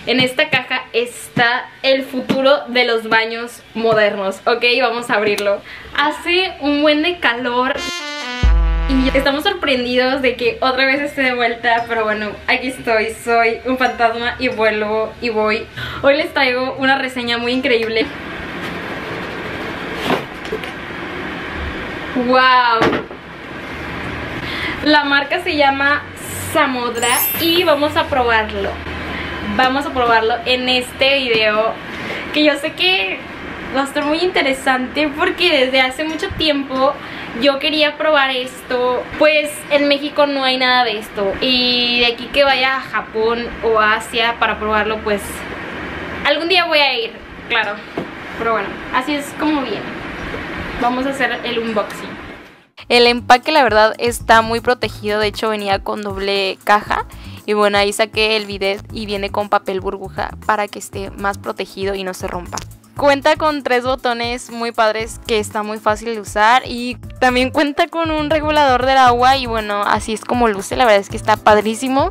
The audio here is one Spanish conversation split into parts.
En esta caja está el futuro de los baños modernos. Ok, vamos a abrirlo. Hace un buen de calor y estamos sorprendidos de que otra vez esté de vuelta. Pero bueno, aquí estoy, soy un fantasma y vuelvo y voy. Hoy les traigo una reseña muy increíble. ¡Wow! La marca se llama Samodra y vamos a probarlo. Vamos a probarlo en este video, que yo sé que va a estar muy interesante porque desde hace mucho tiempo yo quería probar esto. Pues en México no hay nada de esto, y de aquí que vaya a Japón o a Asia para probarlo, pues algún día voy a ir, claro. Pero bueno, así es como viene. Vamos a hacer el unboxing. El empaque la verdad está muy protegido, de hecho venía con doble caja. Y bueno, ahí saqué el bidet y viene con papel burbuja para que esté más protegido y no se rompa. Cuenta con 3 botones muy padres que está muy fácil de usar, y también cuenta con un regulador del agua y bueno, así es como luce, la verdad es que está padrísimo.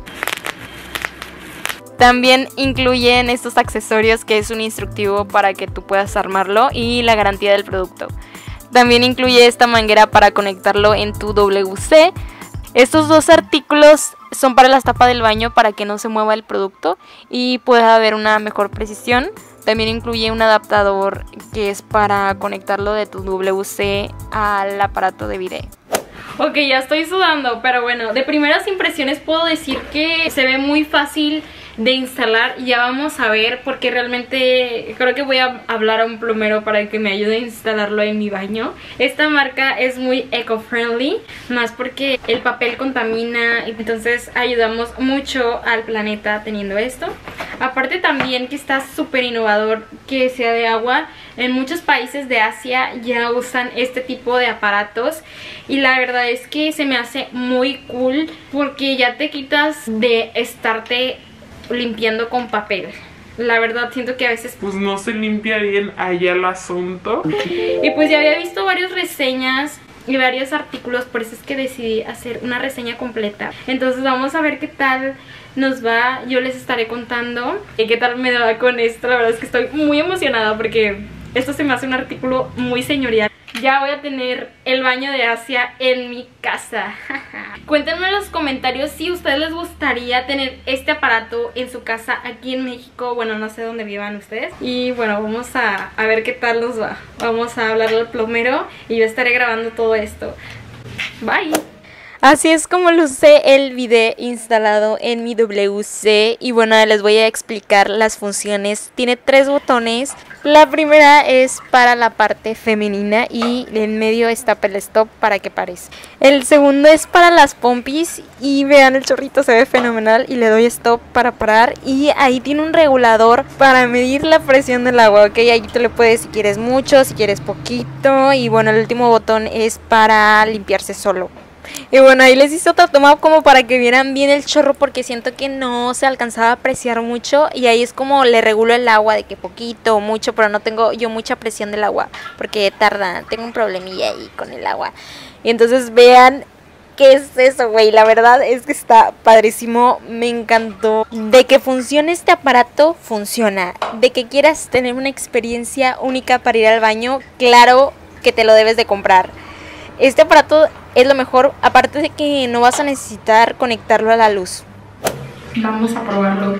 También incluyen estos accesorios, que es un instructivo para que tú puedas armarlo, y la garantía del producto. También incluye esta manguera para conectarlo en tu WC. Estos 2 artículos son para la tapa del baño para que no se mueva el producto y pueda haber una mejor precisión. También incluye un adaptador que es para conectarlo de tu WC al aparato de bidet. Ok, ya estoy sudando, pero bueno, de primeras impresiones puedo decir que se ve muy fácil de instalar. Ya vamos a ver, porque realmente creo que voy a hablar a un plomero para que me ayude a instalarlo en mi baño. Esta marca es muy eco-friendly, más porque el papel contamina, entonces ayudamos mucho al planeta teniendo esto. Aparte también que está súper innovador que sea de agua. En muchos países de Asia ya usan este tipo de aparatos y la verdad es que se me hace muy cool, porque ya te quitas de estarte limpiando con papel. La verdad siento que a veces pues no se limpia bien allá el asunto. Y pues ya había visto varias reseñas y varios artículos, por eso es que decidí hacer una reseña completa. Entonces vamos a ver qué tal nos va. Yo les estaré contando qué tal me da con esto. La verdad es que estoy muy emocionada porque esto se me hace un artículo muy señorial. Ya voy a tener el baño de Asia en mi casa. Cuéntenme en los comentarios si a ustedes les gustaría tener este aparato en su casa aquí en México. Bueno, no sé dónde vivan ustedes. Y bueno, vamos a ver qué tal nos va. Vamos a hablarle al plomero y yo estaré grabando todo esto. Bye. Así es como luce el bidet instalado en mi WC. Y bueno, les voy a explicar las funciones. Tiene 3 botones. La primera es para la parte femenina y en medio está el stop para que pares. El segundo es para las pompis y vean, el chorrito se ve fenomenal, y le doy stop para parar. Y ahí tiene un regulador para medir la presión del agua, ok, ahí tú le puedes si quieres mucho, si quieres poquito. Y bueno, el último botón es para limpiarse solo. Y bueno, ahí les hice otra toma como para que vieran bien el chorro, porque siento que no se alcanzaba a apreciar mucho. Y ahí es como le regulo el agua, de que poquito o mucho, pero no tengo yo mucha presión del agua porque tarda, tengo un problemilla ahí con el agua. Y entonces vean qué es eso, güey, la verdad es que está padrísimo, me encantó. De que funcione este aparato, funciona. De que quieras tener una experiencia única para ir al baño, claro que te lo debes de comprar. Este aparato es lo mejor, aparte de que no vas a necesitar conectarlo a la luz. Vamos a probarlo.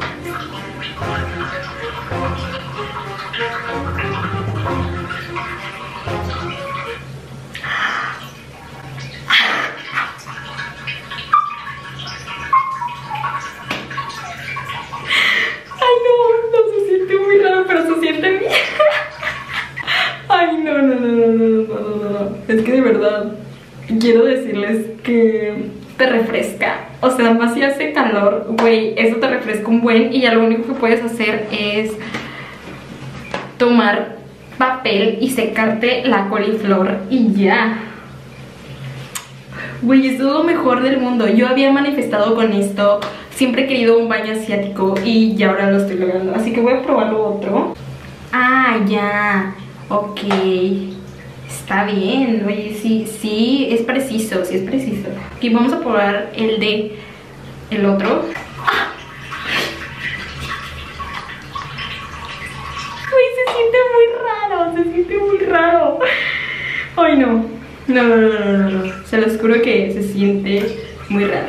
Ay no se siente muy raro, pero se siente bien. Ay, no. Es que de verdad quiero decirles que te refresca. O sea, más si hace calor, güey, eso te refresca un buen. Y ya lo único que puedes hacer es tomar papel y secarte la coliflor y ya. Güey, esto es lo mejor del mundo. Yo había manifestado con esto. Siempre he querido un baño asiático y ya ahora lo estoy logrando. Así que voy a probarlo otro. Ah, ya. Ok. Está bien. Oye, sí es preciso, sí es preciso. Aquí vamos a probar el otro. Ay, no. No. Se los juro que se siente muy raro.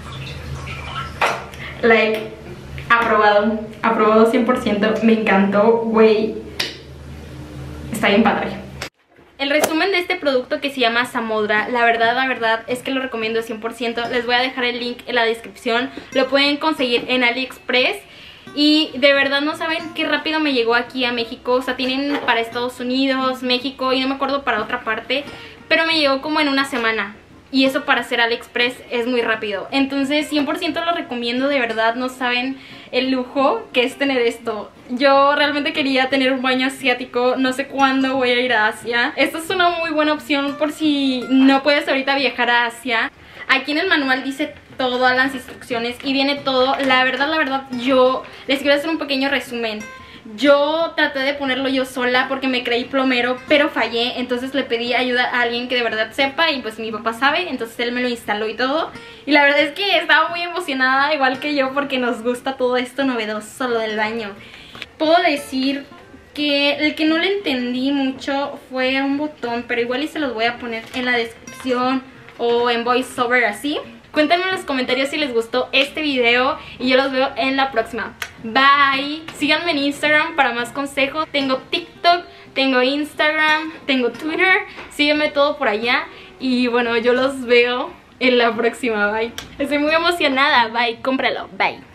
Like, aprobado. Aprobado 100%. Me encantó, güey. Está bien padre. El resumen de este producto que se llama Samodra, la verdad es que lo recomiendo 100%. Les voy a dejar el link en la descripción. Lo pueden conseguir en AliExpress. Y de verdad no saben qué rápido me llegó aquí a México. O sea, tienen para Estados Unidos, México y no me acuerdo para otra parte. Pero me llegó como en una semana. Y eso para hacer AliExpress es muy rápido. Entonces 100% lo recomiendo, de verdad. No saben el lujo que es tener esto. Yo realmente quería tener un baño asiático. No sé cuándo voy a ir a Asia. Esta es una muy buena opción por si no puedes ahorita viajar a Asia. Aquí en el manual dice todas las instrucciones y viene todo. La verdad, yo les quiero hacer un pequeño resumen. Yo traté de ponerlo yo sola porque me creí plomero, pero fallé. Entonces le pedí ayuda a alguien que de verdad sepa y pues mi papá sabe. Entonces él me lo instaló y todo. Y la verdad es que estaba muy emocionada, igual que yo, porque nos gusta todo esto novedoso, lo del baño. Puedo decir que el que no le entendí mucho fue un botón, pero igual y se los voy a poner en la descripción o en voiceover así. Cuéntenme en los comentarios si les gustó este video y yo los veo en la próxima. Bye. Síganme en Instagram para más consejos. Tengo TikTok, tengo Instagram, tengo Twitter. Sígueme todo por allá. Y bueno, yo los veo en la próxima. Bye. Estoy muy emocionada. Bye. Cómpralo. Bye.